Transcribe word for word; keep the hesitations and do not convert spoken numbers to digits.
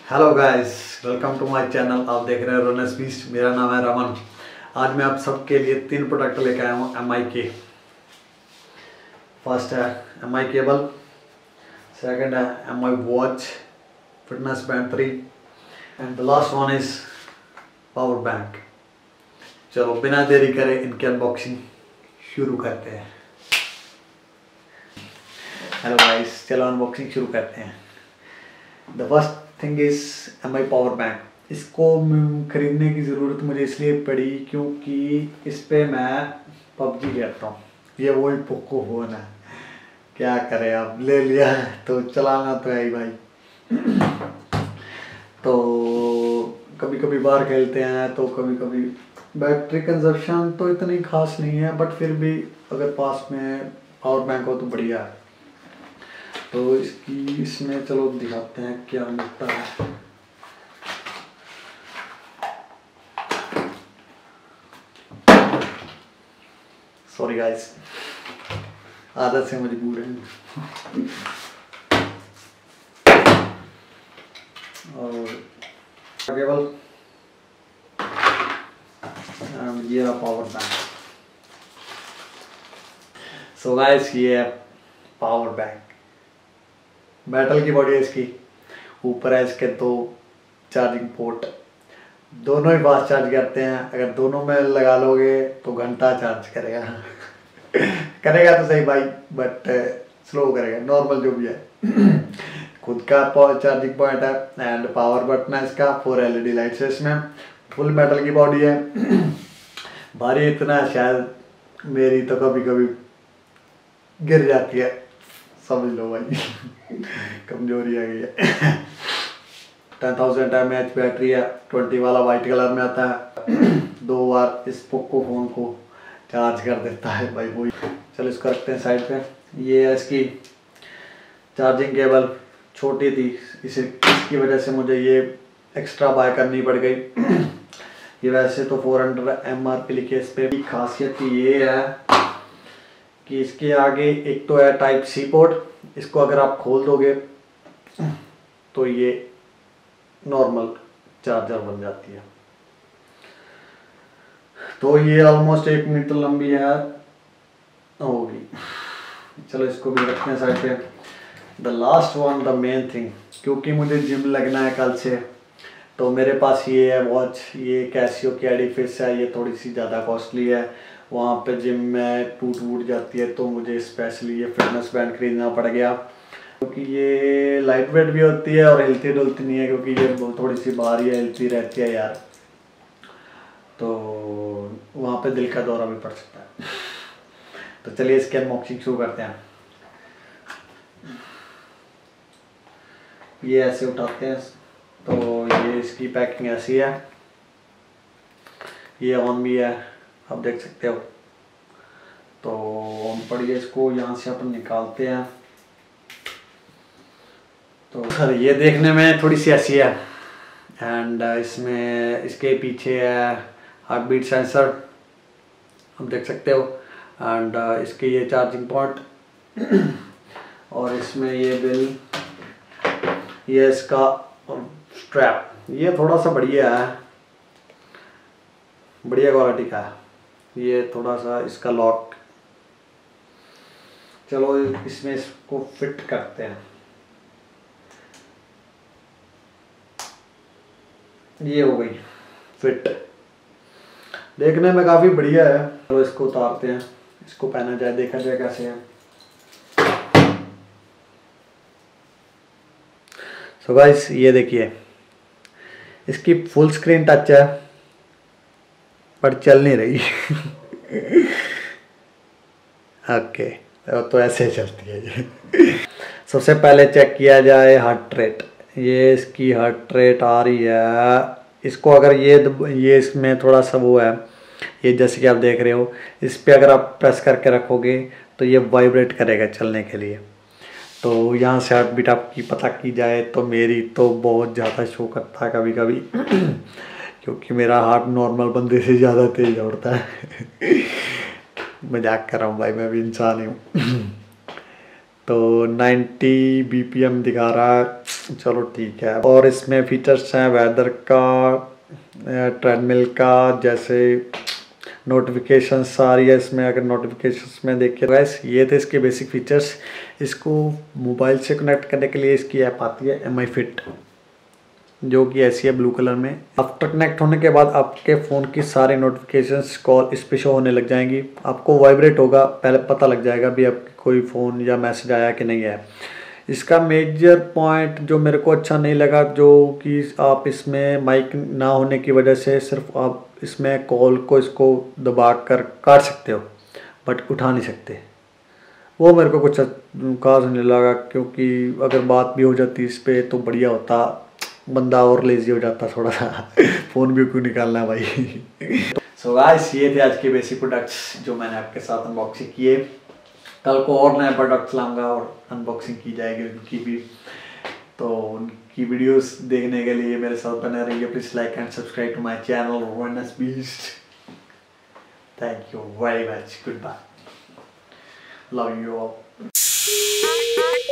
Hello guys, welcome to my channel. आप देख रहे हैं रोनेस बीस्ट। मेरा नाम है रमन। आज मैं आप सबके लिए तीन प्रोडक्ट लेकर आया हूँ एम आई के। फर्स्ट है एम आई केबल, सेकंड है M I watch fitness band three and the last one is power bank. चलो बिना देरी करे इनकी अनबॉक्सिंग शुरू करते हैं। हेलो गाइस, चलो अनबॉक्सिंग शुरू करते हैं। The first thing is M I power bank. इसको खरीदने की ज़रूरत मुझे इसलिए पड़ी क्योंकि इस पे मैं पबजी खेलता हूँ। ये वही पोको फोन है, क्या करें, अब ले लिया है तो चलाना तो है ही भाई। तो कभी कभी बाहर खेलते हैं तो कभी कभी बैटरी कंजप्शन तो इतनी खास नहीं है, बट फिर भी अगर पास में पावर बैंक हो तो बढ़िया है। तो इसकी इसमें चलो दिखाते हैं क्या मिलता है। सॉरी गाइस, आदत से मजबूर है। और केबल ये रहा पावर बैंक। सो गाइस, ये है पावर बैंक। मेटल की बॉडी है इसकी, ऊपर है इसके दो चार्जिंग पोर्ट, दोनों ही फास्ट चार्ज करते हैं। अगर दोनों में लगा लोगे तो घंटा चार्ज करेगा करेगा तो सही भाई, बट स्लो करेगा, नॉर्मल जो भी है। खुद का चार्जिंग पॉइंट है एंड पावर बटन है इसका। Four L E D lights है इसमें। फुल मेटल की बॉडी है। भारी इतना है शायद मेरी तो कभी कभी गिर जाती है, समझ लो भाई। कमजोरी आ गई है। Ten thousand M H battery है, ट्वेंटी वाला वाइट कलर में आता है। दो बार इस पोको फोन को चार्ज कर देता है भाई वही। चलो इसको रखते हैं साइड पे। ये है इसकी चार्जिंग केबल, छोटी थी इसे, इसकी वजह से मुझे ये एक्स्ट्रा बाय करनी पड़ गई। ये वैसे तो four hundred M R P लिखे इस पे। खासियत ये है कि इसके आगे एक तो है टाइप सी पोर्ट, इसको अगर आप खोल दोगे तो ये नॉर्मल चार्जर बन जाती है। तो ये ऑलमोस्ट एक मीटर लंबी है होगी। चलो इसको भी रखते हैं साइड पे। The last one, the main thing, क्योंकि मुझे जिम लगना है कल से, तो मेरे पास ये है वॉच। ये कैसियो की एडिफिस है, ये थोड़ी सी ज़्यादा कॉस्टली है। वहाँ पे जिम में टूट वूट जाती है तो मुझे स्पेशली ये फिटनेस बैंड खरीदना पड़ गया, क्योंकि ये लाइट वेट भी होती है और हिलती डुलती नहीं है, क्योंकि ये थोड़ी सी भारी है, हिलती रहती है यार, तो वहाँ पे दिल का दौरा भी पड़ सकता है। तो चलिए इसके अनबॉक्सिंग शुरू करते हैं। ये ऐसे उठाते हैं तो ये इसकी पैकिंग ऐसी है। ये ऑन भी है, आप देख सकते हो। तो ऑन पड़ी है, इसको यहाँ से अपन निकालते हैं। तो सर ये देखने में थोड़ी सी ऐसी है एंड इसमें इसके पीछे है हार्ट बीट सेंसर, आप देख सकते हो। एंड इसके ये चार्जिंग पॉइंट और इसमें ये बिल, ये इसका स्ट्रैप, ये थोड़ा सा बढ़िया है, बढ़िया क्वालिटी का है। ये थोड़ा सा इसका लॉक, चलो इसमें इसको फिट करते हैं। ये हो गई फिट, देखने में काफ़ी बढ़िया है। चलो इसको उतारते हैं, इसको पहना जाए, देखा जाए कैसे है। सो गाइस, ये देखिए इसकी फुल स्क्रीन टच है पर चल नहीं रही। ओके, तो ऐसे चलती है ये। सबसे पहले चेक किया जाए हार्ट रेट। ये इसकी हार्ट रेट आ रही है। इसको अगर ये ये इसमें थोड़ा सा वो है, ये जैसे कि आप देख रहे हो, इस पे अगर आप प्रेस करके रखोगे तो ये वाइब्रेट करेगा चलने के लिए। तो यहाँ से हार्ट बीट आपकी पता की जाए तो मेरी तो बहुत ज़्यादा शो करता है कभी कभी, क्योंकि मेरा हार्ट नॉर्मल बंदे से ज़्यादा तेज दौड़ता है। मजाक कर रहा हूँ भाई, मैं भी इंसान ही हूँ। तो नाइन्टी बी पी एम दिखा रहा है। चलो ठीक है। और इसमें फीचर्स हैं वेदर का, ट्रेडमिल का, जैसे नोटिफिकेशन सारी है इसमें। अगर नोटिफिकेशंस में देखिए गाइस, ये थे इसके बेसिक फीचर्स। इसको मोबाइल से कनेक्ट करने के लिए इसकी ऐप आती है एम आई फिट, जो कि ऐसी है ब्लू कलर में। आफ्टर कनेक्ट होने के बाद आपके फ़ोन की सारी नोटिफिकेशंस कॉल इस पे शो होने लग जाएंगी। आपको वाइब्रेट होगा, पहले पता लग जाएगा भी आपके कोई फ़ोन या मैसेज आया कि नहीं है। इसका मेजर पॉइंट जो मेरे को अच्छा नहीं लगा, जो कि आप इसमें माइक ना होने की वजह से सिर्फ आप इसमें कॉल को इसको दबा कर काट सकते हो बट उठा नहीं सकते। वो मेरे को कुछ खास नहीं लगा, क्योंकि अगर बात भी हो जाती इस पर तो बढ़िया होता, बंदा और लेजी हो जाता थोड़ा सा। फ़ोन भी क्यों निकालना है भाई। सो गाइस, ये थे आज के बेसिक प्रोडक्ट्स जो मैंने आपके साथ अनबॉक्सिंग किए। कल को और नए प्रोडक्ट्स लाऊंगा और अनबॉक्सिंग की जाएगी उनकी भी। तो उनकी वीडियोस देखने के लिए मेरे साथ बने रहिए। Please like and subscribe to my channel Runs Beast. Thank you very much, good bye, love you all.